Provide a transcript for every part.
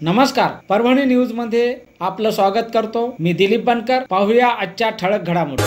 नमस्कार, परभणी न्यूज मध्ये आपलं स्वागत करतो। मी दिलीप बनकर। पाहूया आजच्या ठळक घडामोडी।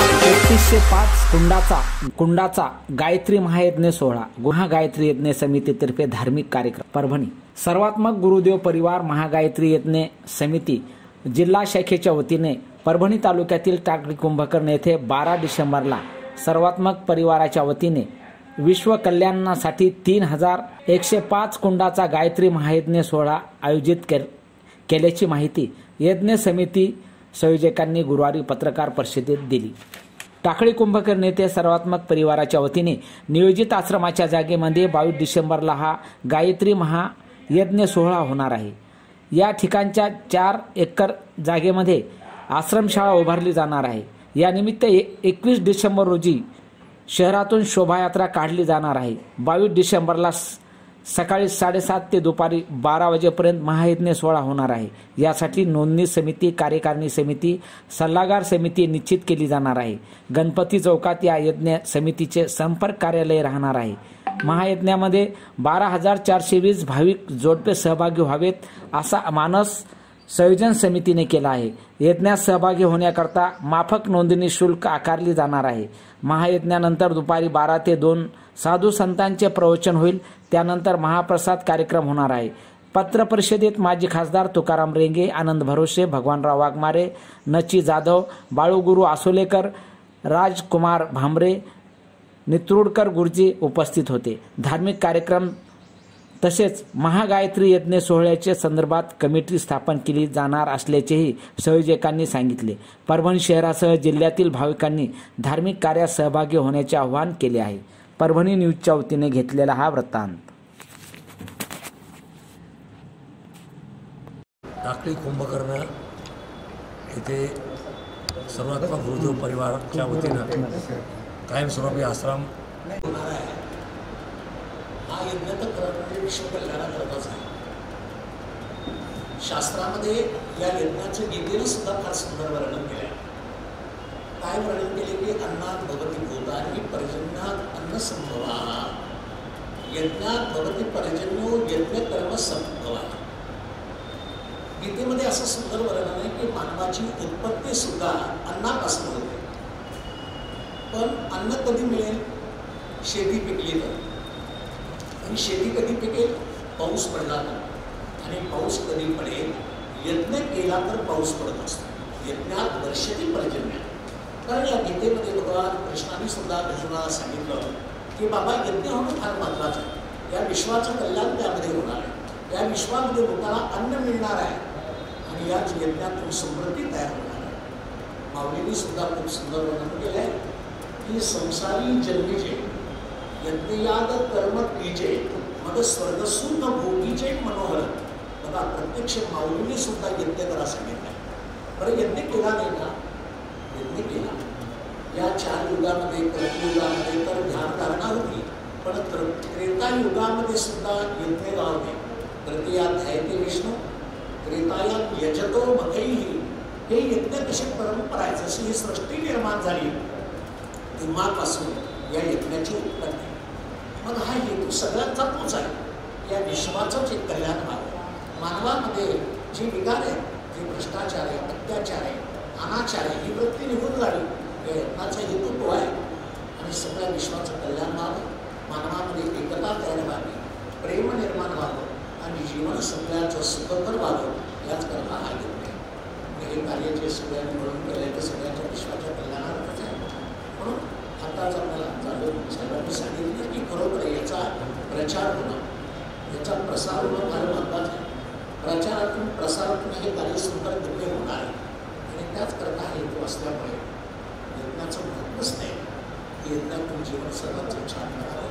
3105 कुंडाचा गायत्री महायज्ञ सोहळा महागायत्री यज्ञ समितीतर्फे धार्मिक कार्यक्रम परभणी। सर्वात्मक गुरुदेव परिवार महागायत्री यज्ञ समिती जिल्हा शाखेच्या वतीने परभणी तालुक्यातील टाकळी कुंभकर्ण येथे 12 डिसेंबरला सर्वात्मक परिवाराच्या वतीने विश्व कल्याणासाठी 3105 कुंडाचा गायत्री महायज्ञ सोहळा आयोजित केल्याची माहिती यज्ञ समिती संयोजकांनी गुरुवारी पत्रकार परिषदेत दिली। टाकळी कुंभकर्ण येथे सर्वात्मक परिवाराच्या वतीने नियोजित आश्रमाच्या जागेमध्ये 22 डिसेंबरला हा गायत्री महायज्ञ सोहळा होणार आहे। या ठिकाणच्या 4 एकर जागेमध्ये आश्रमशाळा उभारली जाणार आहे। या निमित्त 21 डिसेंबर रोजी शहरातून शोभायात्रा काढली जाणार आहे। 22 डिसेंबरला सकाळी 7:30 ते दुपारी 12 वाजेपर्यंत महायज्ञ सोहळा होणार आहे। यासाठी नोंदणी समिती, कार्यकारिणी समिती, सल्लागार समिती निश्चित केली जाणार आहे। गणपती चौकात या यज्ञ समितीचे संपर्क कार्यालय राहणार आहे। महायज्ञामध्ये 12,420 भाविक जोडपे सहभागी व्हावेत असा मानस संयोजन समितीने केला आहे। यज्ञात सहभागी होण्याकरता माफक नोंदणी शुल्क आकारली जाणार आहे। महायज्ञानंतर दुपारी 12 ते 2 साधू संतांचे प्रवचन होईल। त्यानंतर महाप्रसाद कार्यक्रम होणार आहे। पत्र परिषदेत माजी खासदार तुकाराम रेंगे, आनंद भरोसे, भगवानराव वाघमारे, नची जाधव, बाळूगुरू आसोलेकर, राजकुमार भांबरे, नित्रुडकर गुरुजी उपस्थित होते। धार्मिक कार्यक्रम तसेच महागायत्री यज्ञ सोहळ्याच्या संदर्भात कमिटी स्थापन केली जाणार असल्याचेही संयोजकांनी सांगितले। परभणी शहरासह जिल्ह्यातील भाविकांनी धार्मिक कार्यात सहभागी होण्याचे आवाहन केले आहे। परभणी न्यूजच्या वतीने घेतलेला हा वृत्तांत। टाकळी कुंभकर्ण येथे सर्वात्मक गुरुदेव परिवाराच्या वतीनं कायमस्वरूपी आश्रम हा यज्ञ तर करत विश्व कल्याणाकरताच आहे। शास्त्रामध्ये या यज्ञाचे गीतेनं सुद्धा फार सुंदर वर्णन केले आहे। काय वर्णन केले की अन्नात भवती भूतानि पर्जन्यात अन्न संभवा, यज्ञात भवती पर्जन्यो यज्ञ कर्म संभवा। गीतेमध्ये असं सुंदर वर्णन आहे की मानवाची उत्पत्ती सुद्धा अन्नापासून होते। पण अन्न कधी मिळेल? शेती पिकली तर। आणि शेती कधी पिकेल? पाऊस पडला तर। आणि पाऊस कधी पडेल? यज्ञ केला तर पाऊस पडत असतो। यज्ञात वर्षती पर्जन्य। कारण या गीतेमध्ये भगवान कृष्णाने सुद्धा अर्जुनाला सांगितलं की बाबा यज्ञ होणं फार महत्त्वाचं आहे। या विश्वाचं कल्याण त्यामध्ये होणार आहे। या विश्वामध्ये लोकांना अन्न मिळणार आहे आणि याच यज्ञातून समृद्धी तयार होणार आहे। माऊलींनी सुद्धा खूप सुंदर वर्णन केलं आहे की संसारी जन्मीचे यज्ञयाग कर्म कीजे मग स्वर्गसुख भोगीचे मनोहर। बघा, प्रत्यक्ष माऊलीने सुद्धा यज्ञ करा सांगितलं। बरं, यज्ञ केला नाही का? यज्ञ केला। या 4 युगामध्ये, कलियुगामध्ये तर ध्यानधारणा होती, पण त्रेतायुगामध्ये सुद्धा यज्ञ होते। तृतीयाध्यायते विष्णू त्रेतायात यजतो मखैहि। हे यज्ञ कशी परंपरा आहे, जशी ही सृष्टी निर्माण झाली तेव्हापासून या यज्ञाची उत्पत्ती। मग हा हेतू सगळ्यांचा तोच आहे, या विश्वाचंच एक कल्याण व्हावं। मानवामध्ये जी विकार आहे, जे भ्रष्टाचार आहे, अत्याचार आहे, अनाचार आहे, ही वृत्ती निघून जावी, या यज्ञाचा हेतू तो आहे। आणि सगळ्या विश्वाचं कल्याण व्हावं, मानवामध्ये एकता तयार व्हावी, प्रेम निर्माण व्हावं आणि जीवन सगळ्याचं सुखकर व्हावं, याचकरता हा यज्ञ। हे कार्य जे सगळ्यांनी मिळून केलं ते सगळ्यांच्या विश्वाच्या कल्याणार्थच आहे। म्हणून आताच आपल्याला साहेबांनी सांगितलं की खरोखर याचा प्रचार होणं, याचा प्रसार होणं फार महत्त्वाचं आहे। प्रचारातून प्रसारातून हे कार्य सुंदर दिव्य होणार आहे आणि त्याचकरता हेतू असल्यामुळे यज्ञाचं महत्त्वच नाही की यज्ञातून जीवन सर्वांचं छान करावं,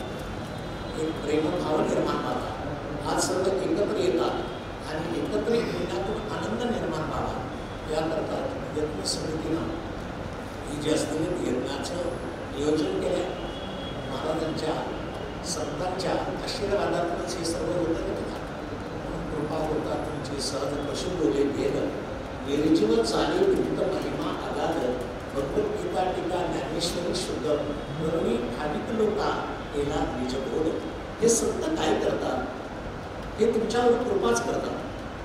एक प्रेमभाव निर्माण व्हावा, आज सर्व एकत्र येतात आणि एकत्र यज्ञातून आनंद निर्माण व्हावा, याकरता यज्ञ समितीनं ही जी असलेली यज्ञाचं नियोजन केलं आहे। महाराजांच्या संतांच्या आशीर्वादातूनच हे सर्व होतं नाही का? म्हणून कृपा होता तुमची सहज पशु बोले भेद, निर्जीव चाले विरुद्ध महिमा अगाध, भगवद्गीता टीका ज्ञानेश्वरी शुद्ध, करुणी भाविक लोका केला निजबोध। हे संत काय करतात? हे तुमच्यावर कृपाच करतात।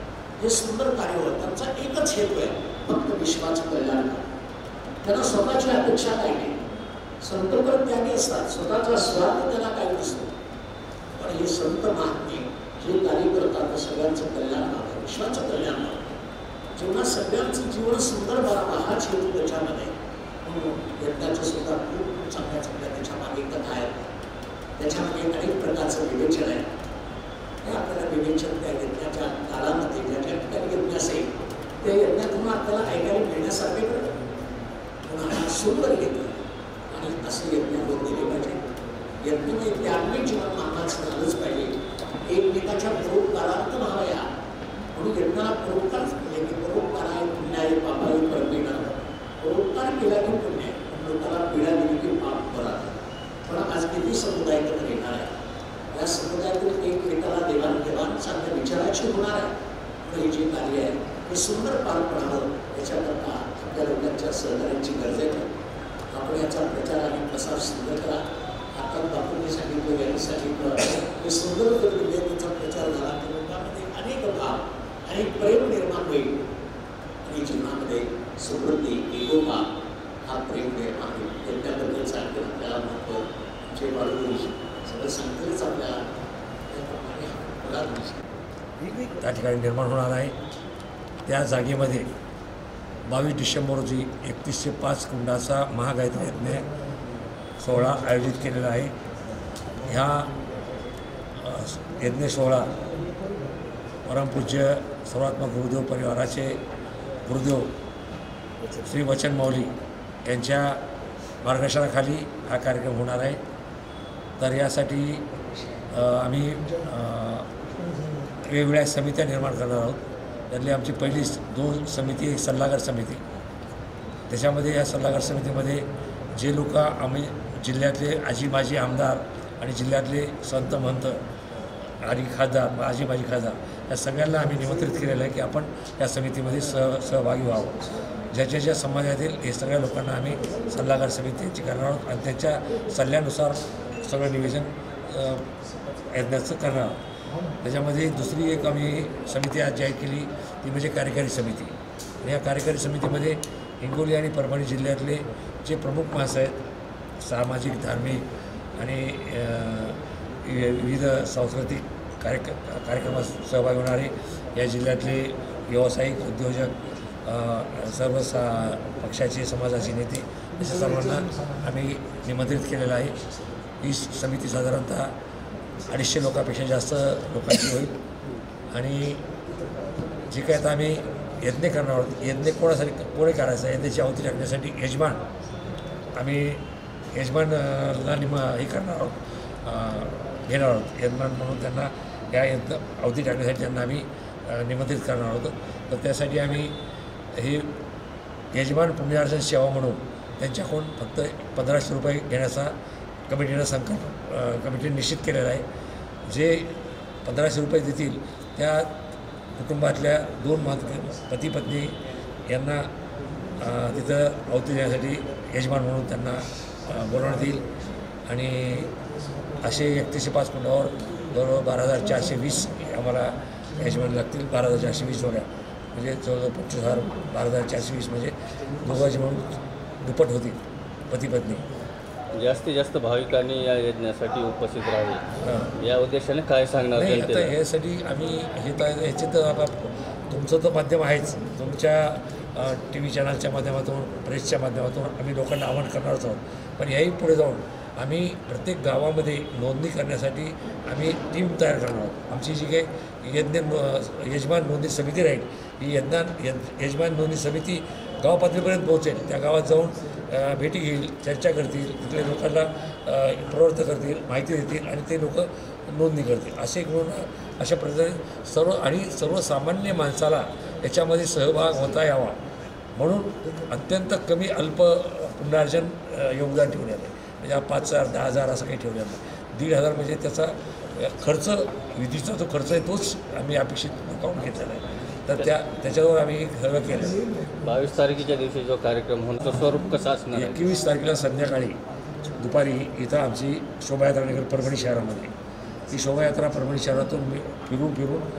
जे सुंदर कार्य होतं त्यांचा एकच हेतू आहे, फक्त विश्वाचं कल्याण. त्यांना स्वतःची अपेक्षा काही नाही. संतपर त्यागी असतात, स्वतःचा स्वार्थ त्यांना काही नसतो. पण हे संत महात्मे जे कार्य करतात सगळ्यांचं कल्याण व्हावं, विश्वाचं कल्याण व्हावं, जेव्हा सगळ्यांचं जीवन सुंदर व्हावं हाच हेतू त्याच्यामध्ये. म्हणून यज्ञाचं सुद्धा खूप चांगल्या चांगल्या त्याच्यामागे कथा आहेत, त्याच्यामागे अनेक प्रकारचं विवेचन आहे. हे आपल्याला विवेचन त्या यज्ञाच्या काळामध्ये ज्या ज्या ठिकाणी यज्ञ असेल त्या यज्ञातून आपल्याला ऐकायला मिळण्यासारखे करतं. पुन्हा सुंदर घेतलं आणि असे यज्ञ होत गेले पाहिजे. यज्ञ म्हणजे त्यागमय जीवन मानवाचं झालंच पाहिजे. एकमेकाच्या परोपकारार्थ व्हावया म्हणून यज्ञाला परोपकार म्हणजे की परोपकाराय पुण्याय पापाय परमेना. परोपकार केला की पुण्य, लोकांना पीडा दिली की पाप बरा. पण आज किती समुदाय एकत्र येणार आहे, या समुदायातून एकमेकाला देवाणघेवाण चांगल्या विचाराची होणार आहे. हे जे कार्य आहे हे सुंदर पार पडावं याच्याकरता आपल्या लोकांच्या सहकार्याची गरज आहे. आपण याचा प्रचार आणि प्रसार सुंदर करा. आता बापूंनी सांगितलं, यांनी सांगितलं, हे सुंदर त्याचा प्रचार झाला तर लोकांमध्ये अनेक भाव आणि प्रेम निर्माण होईल आणि जीवनामध्ये समृद्धी एकोपा हा प्रेम निर्माण होईल. यज्ञाबद्दल सांगतील आपल्याला महत्त्व जे वाढवून सगळं सांगतीलच आपल्याला त्या ठिकाणी निर्माण होणार आहे. त्या जागेमध्ये 22 डिसेंबर रोजी 31 ते 5 कुंडाचा महागायत्री यज्ञ सोहळा आयोजित केलेला आहे. ह्या यज्ञ सोहळा परमपूज्य सर्वात्मक गुरुदेव परिवाराचे गुरुदेव श्री वचन माऊली यांच्या मार्गदर्शनाखाली हा कार्यक्रम होणार आहे. तर यासाठी आम्ही वेगवेगळ्या समित्या निर्माण करणार आहोत. त्यातली आमची पहिली 2 समिती, एक सल्लागार समिती. त्याच्यामध्ये या सल्लागार समितीमध्ये जे लोक आम्ही जिल्ह्यातले आजी माजी आमदार आणि जिल्ह्यातले संत महंत आणि खासदार, माजी माजी खासदार या सगळ्यांना आम्ही निमंत्रित केलेलं आहे की आपण या समितीमध्ये सहभागी व्हावं. ज्याच्या ज्या समाजातील हे सगळ्या लोकांना आम्ही सल्लागार समितीची करणार आहोत आणि त्यांच्या सल्ल्यानुसार सगळं नियोजन यज्ञाचं करणार आहोत. त्याच्यामध्ये दुसरी एक आम्ही समिती आज जाहीर केली ती म्हणजे कार्यकारी समिती. आणि या कार्यकारी समितीमध्ये हिंगोली आणि परभणी जिल्ह्यातले जे प्रमुख माणसं आहेत, सामाजिक, धार्मिक आणि विविध सांस्कृतिक कार्यक्रमात सहभागी होणारे या जिल्ह्यातले व्यावसायिक, उद्योजक, सर्व पक्षाचे, समाजाचे नेते अशा सर्वांना आम्ही निमंत्रित केलेलं आहे. ही समिती साधारणतः 250 लोकांपेक्षा जास्त लोकांची होईल. आणि जे काय आता आम्ही यज्ञ करणार आहोत, यज्ञ कोणी करायचा, यज्ञाची आहुती टाकण्यासाठी यजमान आम्ही यजमानला हे करणार आहोत, घेणार आहोत. यजमान म्हणून त्यांना या यज्ञ आहुती टाकण्यासाठी त्यांना आम्ही निमंत्रित करणार आहोत. तर त्यासाठी आम्ही हे यजमान पुण्यार्जन सेवा म्हणून त्यांच्याकडून फक्त 1500 रुपये घेण्याचा कमिटीने निश्चित केलेला आहे. जे 1500 रुपये देतील त्या कुटुंबातल्या 2 पती पत्नी यांना तिथं आहुती देण्यासाठी यजमान म्हणून त्यांना बोलवण्यात येईल. आणि असे 31 ते 5 कुंडावर जवळजवळ 12,420 आम्हाला यजमान लागतील. 12,420 जोड्या म्हणजे जवळजवळ 25,000. 12,420 म्हणजे दोघांचे म्हणून दुप्पट होतील पती पत्नी. जास्तीत जास्त भाविकांनी या यज्ञासाठी उपस्थित राहावे या उद्देशाने काय सांगणार? नाही, आता यासाठी आम्ही ह्याचे तर आता तुमचं तर माध्यम आहेच, तुमच्या TV चॅनलच्या माध्यमातून, प्रेसच्या माध्यमातून आम्ही लोकांना आवाहन करणारच आहोत. पण याही पुढे जाऊन आम्ही प्रत्येक गावामध्ये नोंदणी करण्यासाठी आम्ही टीम तयार करणार आहोत. आमची जी काही यजमान नोंदणी समिती राहील, ही यजमान नोंदणी समिती गाव पातळीपर्यंत पोहोचेल. त्या गावात जाऊन भेटी घेईल, चर्चा करतील, तिथल्या लोकांना प्रवृत्त करतील, माहिती देतील आणि ते लोक नोंदणी करतील. असे करून अशा प्रकारे सर्वसामान्य माणसाला याच्यामध्ये सहभाग होता यावा म्हणून अत्यंत कमी अल्प पुनरार्जन योगदान ठेवण्यात आहे. म्हणजे 5,000, 10,000 असं काही ठेवण्यात नाही. 1,500 म्हणजे त्याचा खर्च, विधीचा जो खर्च आहे तोच आम्ही अपेक्षित काढून घेतलेला आहे. तर त्याच्यावर आम्ही खरं केलं. 22 तारखेच्या दिवशी जो कार्यक्रम होणार तो स्वरूप कसं असणार? 21 तारखेला संध्याकाळी दुपारी इथं आमची शोभायात्रा निघेल परभणी शहरामध्ये. ती शोभायात्रा परभणी शहरातून फिरून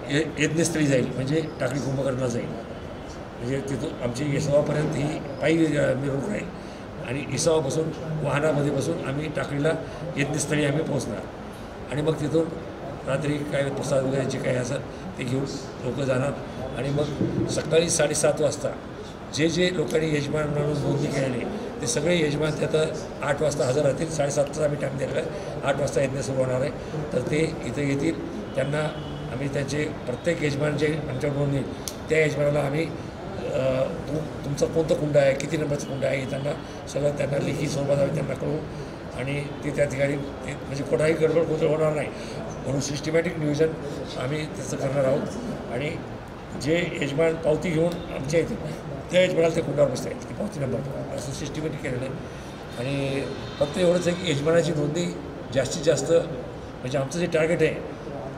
यज्ञस्थळी जाईल, म्हणजे टाकळी कुंभकर्णाला जाईल. म्हणजे तिथून आमची इसावापर्यंत ही पायी मिरवणूक राहील आणि इसावापासून वाहनामध्ये बसून आम्ही टाकळीला यज्ञस्थळी आम्ही पोहोचणार आणि मग तिथून रात्री काय प्रसाद वगैरे जे काही असेल ते घेऊन लोक जाणार आणि मग सकाळी 7:30 वाजता जे जे लोकांनी यजमान म्हणून नोंदणी केलेली ते सगळे यजमान त्यात 8 वाजता हजर राहतील. 7:30चा आम्ही टाईम दिलेला आहे. 8 वाजता यज्ञ सुरू होणार आहे. तर ते इथं येतील. त्यांना आम्ही त्यांचे प्रत्येक यजमान जे आमच्या नोंदणी त्या यजमानाला आम्ही तुमचं कोणतं कुंड आहे, किती नंबरचं कुंड आहे, त्यांना सगळं त्यांना लेखी स्वरूपात आम्ही त्यांना कळू आणि ते त्या ठिकाणी म्हणजे कोणाही गडबड गोंधळ होणार नाही म्हणून सिस्टमॅटिक नियोजन आम्ही त्याचं करणार आहोत. आणि जे यजमान पावती घेऊन आमच्या येतील त्या यजमानाला त्या कुंडावर बसता येईल की पावती नंबर असं सिस्टमॅटिक केलेलं आहे. आणि फक्त एवढंच आहे की यजमानाची नोंदणी जास्तीत जास्त म्हणजे आमचं जे टार्गेट आहे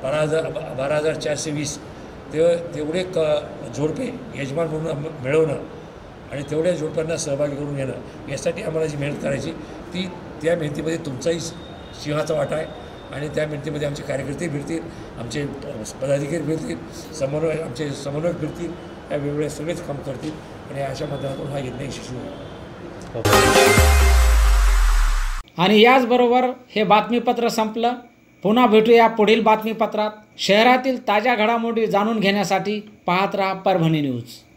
12,420 तेवढे जोडपे यजमान म्हणून मिळवणं आणि तेवढ्या जोडप्यांना सहभागी करून घेणं यासाठी आम्हाला जी मेहनत करायची त्या मेहनतीमध्ये तुमचाही सिंहाचा वाटा आहे. आणि त्या मेहनतीमध्ये आमचे कार्यकर्ते फिरतील, आमचे पदाधिकारी फिरतील, आमचे समन्वयक फिरतील, या वेगवेगळे सगळेच काम करतील आणि अशा माध्यमातून हा यज्ञ यशस्वी होईल. आणि याचबरोबर हे बातमीपत्र संपलं. पुन्हा भेटूया पुढील बातमीपत्रात. शहरातील ताज्या घडामोडी जाणून घेण्यासाठी पाहत राहा परभणी न्यूज.